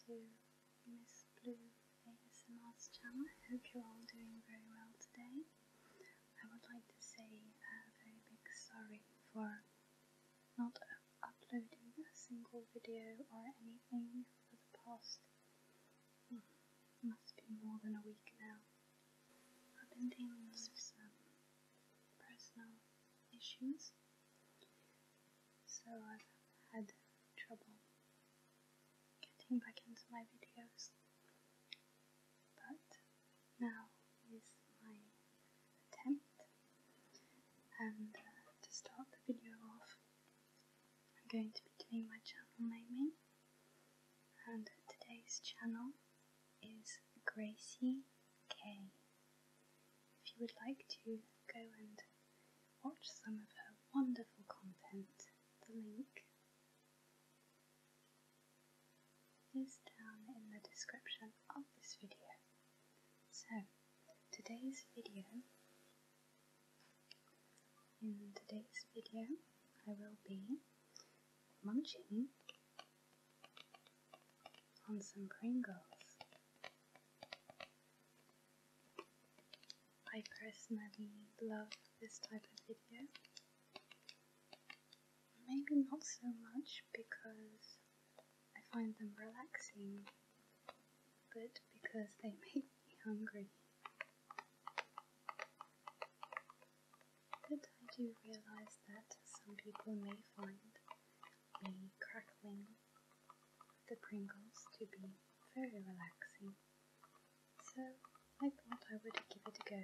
to Miss Blue ASMR's channel. I hope you're all doing very well today. I would like to say a very big sorry for not uploading a single video or anything for the past, must be more than a week now. I've been dealing with some personal issues, so I've had trouble getting back into my videos, but now is my attempt, and to start the video off, I'm going to be doing my channel naming, and today's channel is Gracie K. If you would like to go and watch some of her wonderful content, the link is down in the description of this video. So, in today's video, I will be munching on some Pringles. I personally love this type of video. Maybe not so much because I find them relaxing, but because they make me hungry. But I do realise that some people may find the crackling of the Pringles to be very relaxing, so I thought I would give it a go.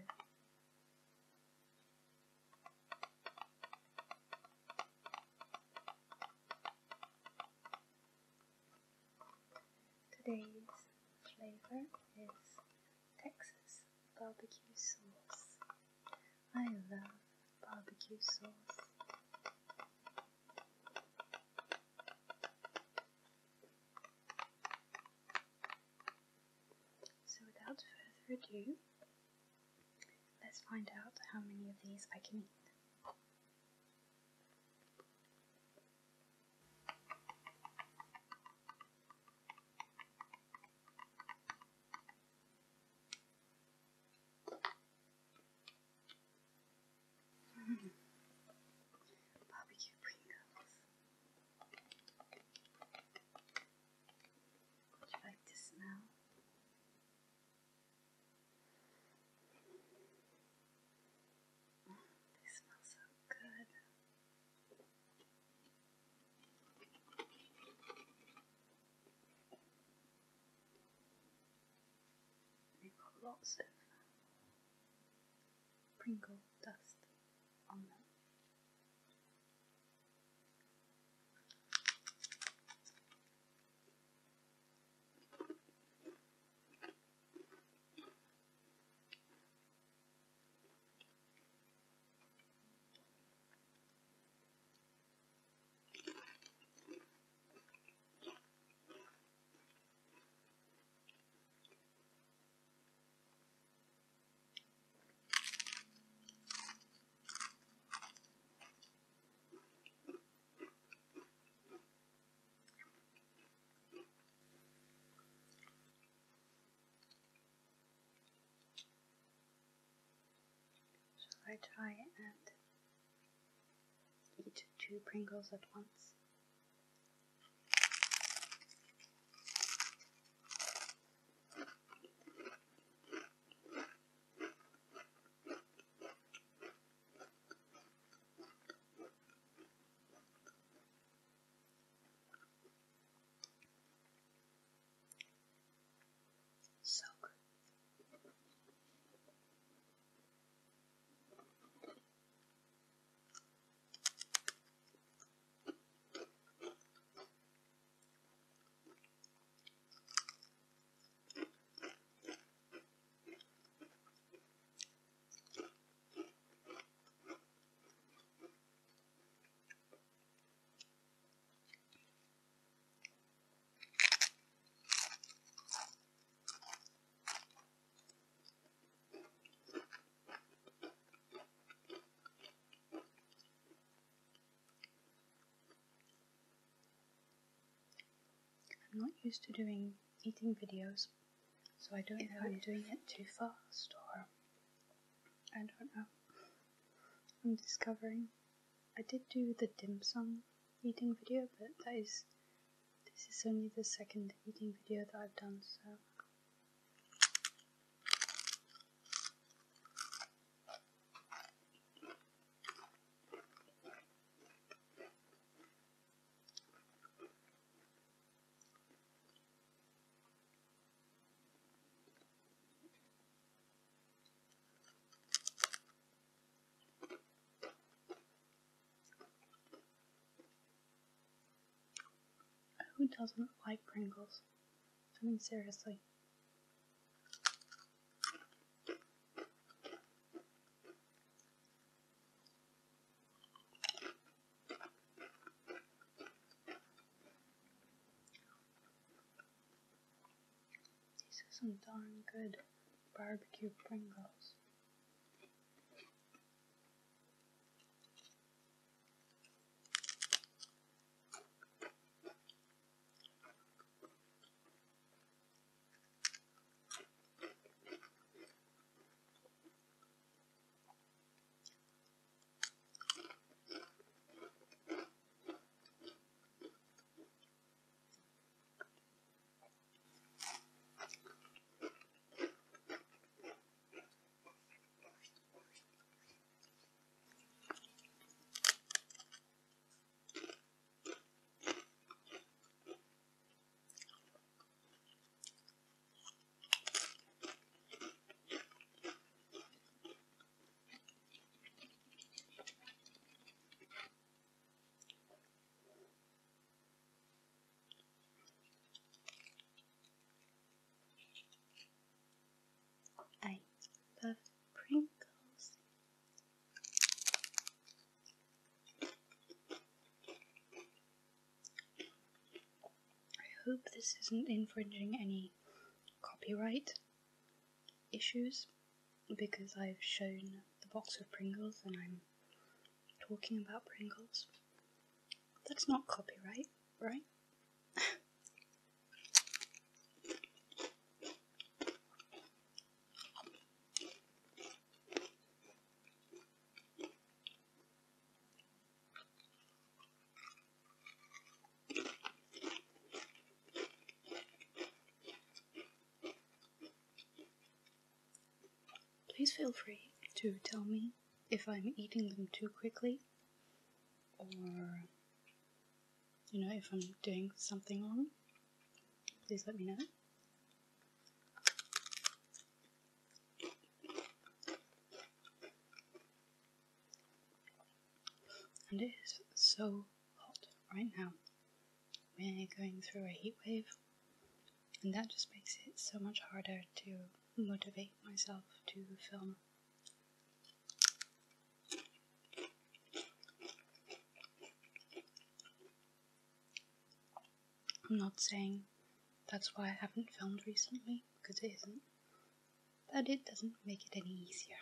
Today's flavour is Texas barbecue sauce. I love barbecue sauce. So without further ado, let's find out how many of these I can eat. Barbecue Pringles. Would you like to smell? They smell so good. They've got lots of Pringle dust on them. I try and eat 2 Pringles at once. So good. I'm not used to doing eating videos, so I don't know if I'm doing it too fast or I don't know. I'm discovering. I did do the dim sum eating video, but this is only the second eating video that I've done, so. Who doesn't like Pringles? I mean, seriously. These are some darn good barbecue Pringles. I love Pringles. I hope this isn't infringing any copyright issues, because I've shown the box of Pringles and I'm talking about Pringles. That's not copyright, right? Please feel free to tell me if I'm eating them too quickly, or, you know, if I'm doing something wrong. Please let me know. And it is so hot right now. We're going through a heat wave, and that just makes it so much harder to motivate myself to film. I'm not saying that's why I haven't filmed recently, because it isn't, but it doesn't make it any easier.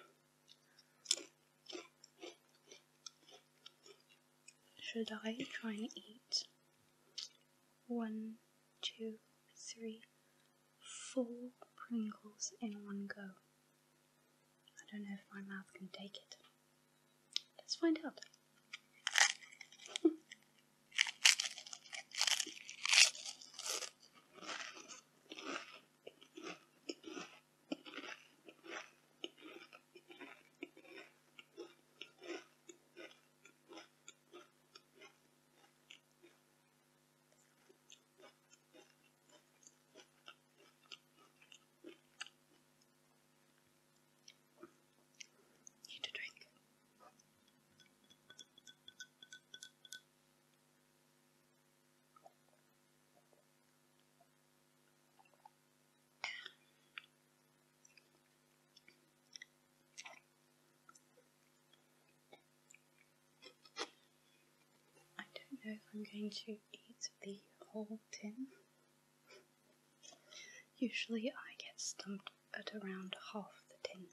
Should I try and eat 1, 2, 3, 4 Pringles in one go? I don't know if my mouth can take it. Let's find out. Need a drink. I don't know if I'm going to eat the whole tin. Usually I get stumped at around half the tin.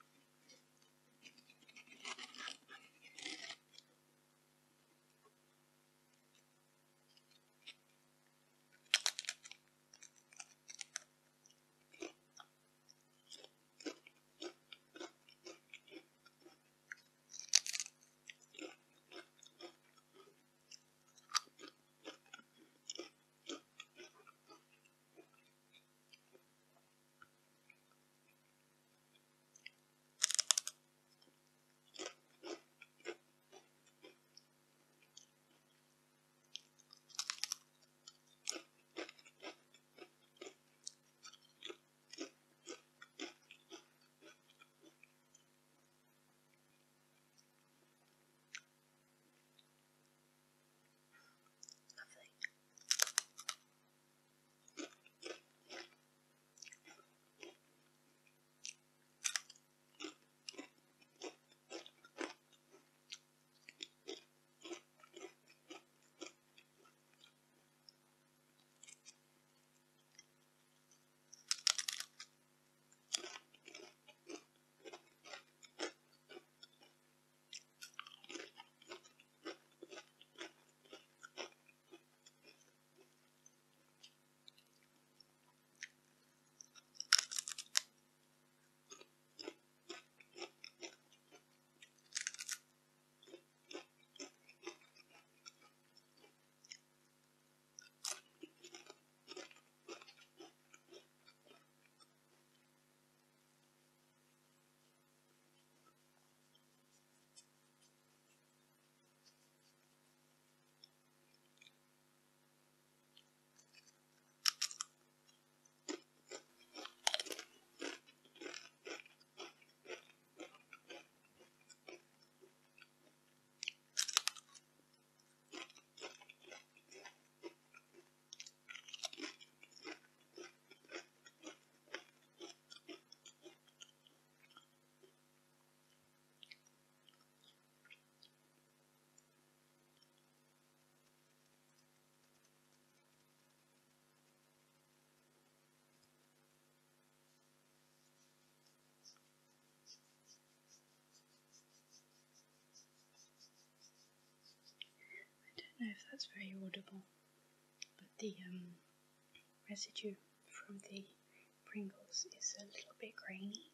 know if that's very audible, but the residue from the Pringles is a little bit grainy.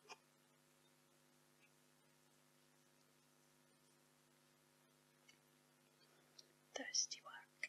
Thirsty work.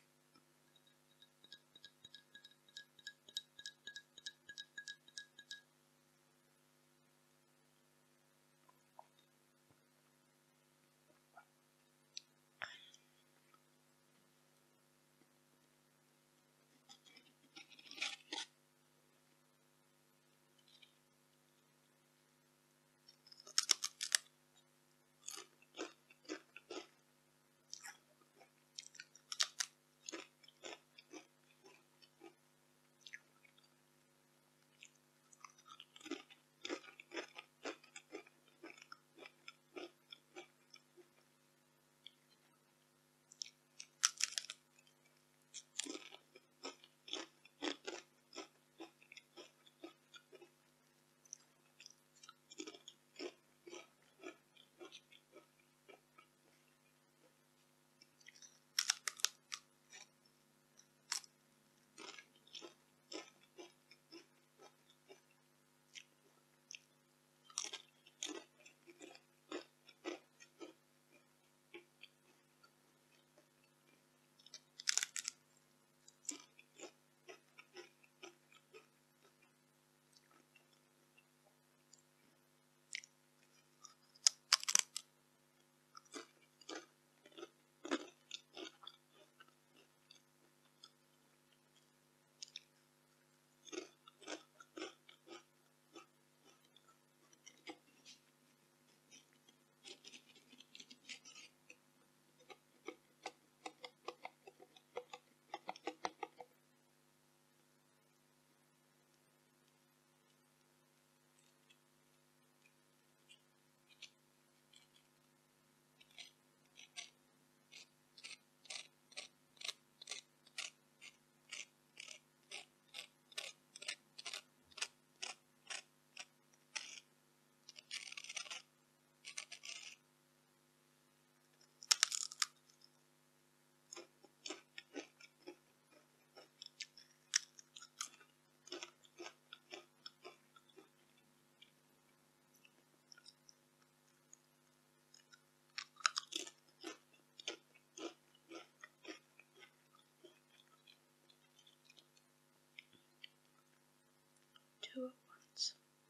Two at once.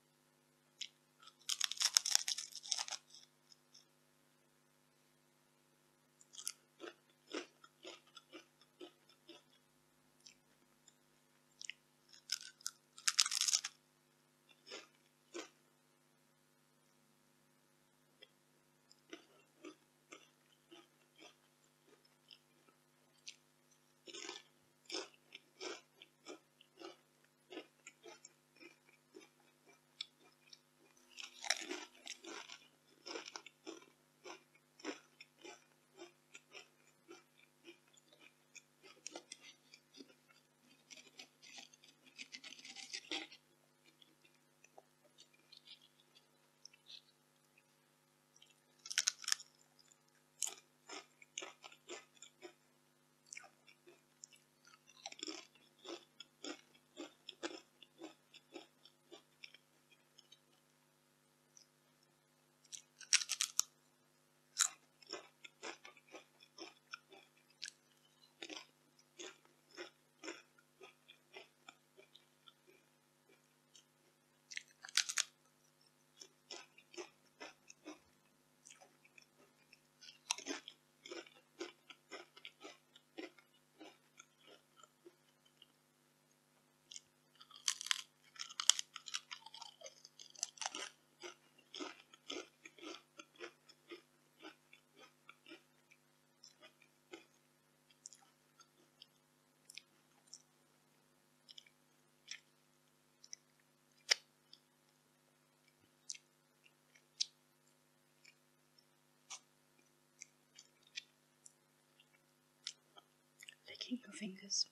Licking your fingers.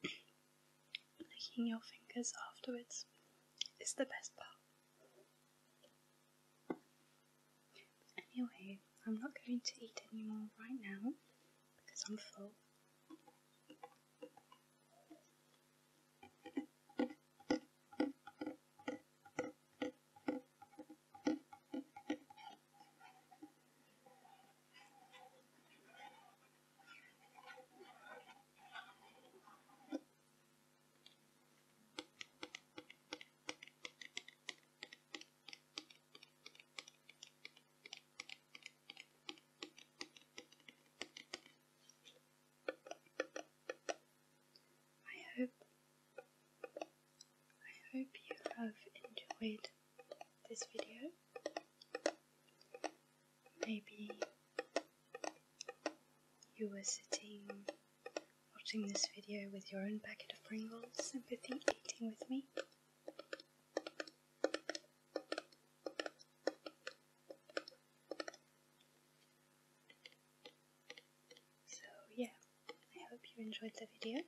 Licking your fingers afterwards is the best part. Anyway, I'm not going to eat any more right now because I'm full. have enjoyed this video. Maybe you were sitting watching this video with your own packet of Pringles, sympathy eating with me. So yeah, I hope you enjoyed the video.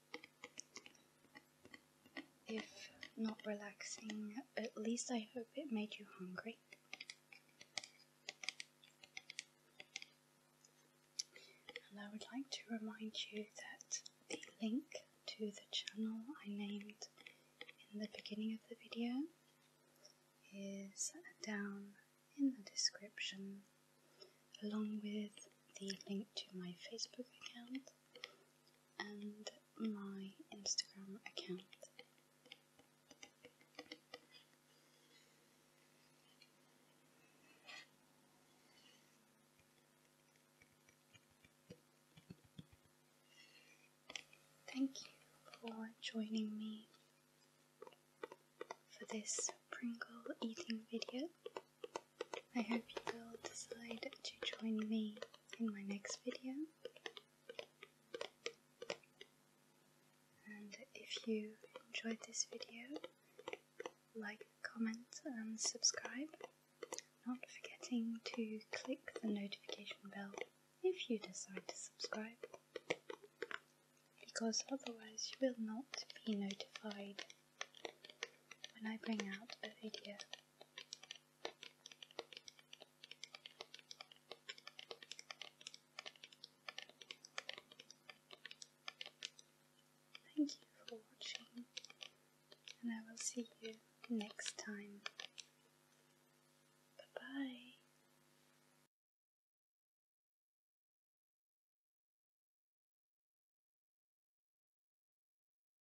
If not relaxing, at least I hope it made you hungry. And I would like to remind you that the link to the channel I named in the beginning of the video is down in the description, along with the link to my Facebook account and my Instagram account. Thank you for joining me for this Pringle eating video. I hope you will decide to join me in my next video. And if you enjoyed this video, like, comment and subscribe, not forgetting to click the notification bell if you decide to subscribe, because otherwise you will not be notified when I bring out a video. Thank you for watching, and I will see you next time. Bye bye.